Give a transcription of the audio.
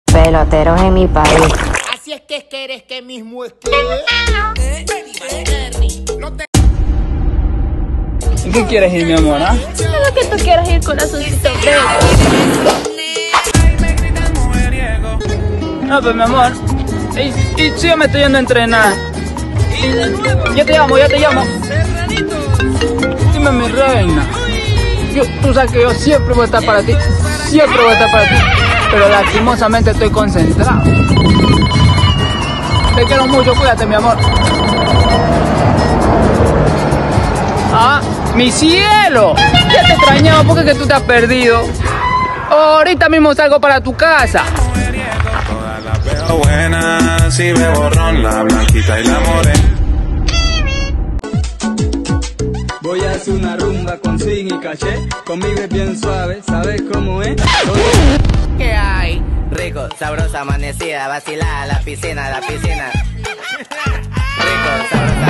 Peloteros en mi país. Así es que eres que mismo es que... ¿En qué quieres ir, mi amor? ¿Ah? Lo que tú quieras ir, corazoncito. No, pues mi amor. Y sí, yo me estoy yendo a entrenar. Ya te llamo, ya te llamo. Dime, mi reina. Tú sabes que yo siempre voy a estar para ti. Siempre voy a estar para ti. Pero lastimosamente estoy concentrado. Te quiero mucho, cuídate, mi amor. Ah, mi cielo. Ya te extrañaba porque que tú te has perdido. Ahorita mismo salgo para tu casa. Buena, si me borrón, la blanquita y la morena. Voy a hacer una rumba con swing y caché. Conmigo es bien suave, ¿sabes cómo es? ¿Qué hay? Rico, sabrosa, amanecida, vacilada, la piscina. Rico, sabrosa.